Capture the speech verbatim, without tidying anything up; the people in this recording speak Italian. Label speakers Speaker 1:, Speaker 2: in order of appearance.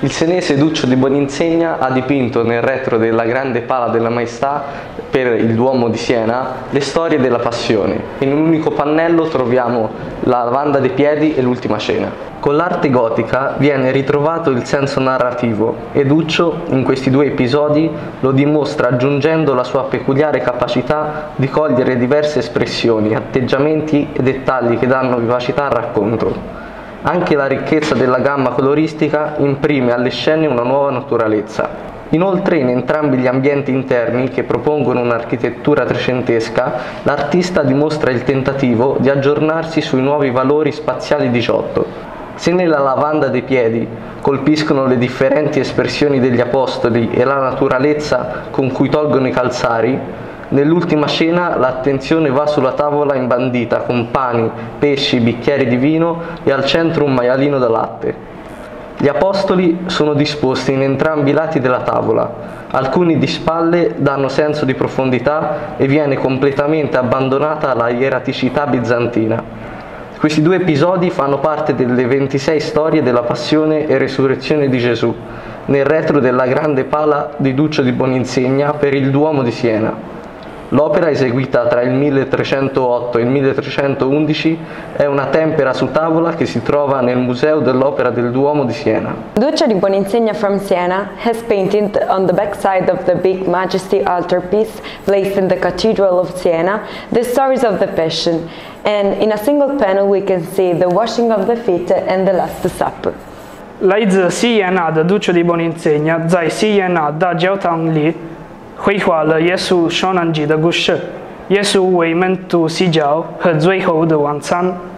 Speaker 1: Il senese Duccio di Boninsegna ha dipinto nel retro della grande Pala della Maestà per il Duomo di Siena le storie della Passione. In un unico pannello troviamo la lavanda dei piedi e l'ultima cena. Con l'arte gotica viene ritrovato il senso narrativo e Duccio in questi due episodi lo dimostra aggiungendo la sua peculiare capacità di cogliere diverse espressioni, atteggiamenti e dettagli che danno vivacità al racconto. Anche la ricchezza della gamma coloristica imprime alle scene una nuova naturalezza. Inoltre, in entrambi gli ambienti interni, che propongono un'architettura trecentesca, l'artista dimostra il tentativo di aggiornarsi sui nuovi valori spaziali di Giotto. Se nella lavanda dei piedi colpiscono le differenti espressioni degli apostoli e la naturalezza con cui tolgono i calzari, nell'ultima scena l'attenzione va sulla tavola imbandita con pani, pesci, bicchieri di vino e al centro un maialino da latte. Gli apostoli sono disposti in entrambi i lati della tavola, alcuni di spalle danno senso di profondità e viene completamente abbandonata la ieraticità bizantina. Questi due episodi fanno parte delle ventisei storie della passione e resurrezione di Gesù, nel retro della grande Pala di Duccio di Boninsegna per il Duomo di Siena. L'opera, eseguita tra il milletrecentootto e il milletrecentoundici, è una tempera su tavola che si trova nel Museo dell'Opera del Duomo di Siena.
Speaker 2: Duccio di Boninsegna from Siena has painted on the backside of the Big Majesty altarpiece placed in the Cathedral of Siena the stories of the Passion, and in a single panel we can see the washing of the feet and the Last Supper.
Speaker 3: 来自西耶纳的 Duccio di Boninsegna 在西耶纳大教堂里绘画了耶稣受难记的故事，耶稣为门徒洗脚和最后的晚餐。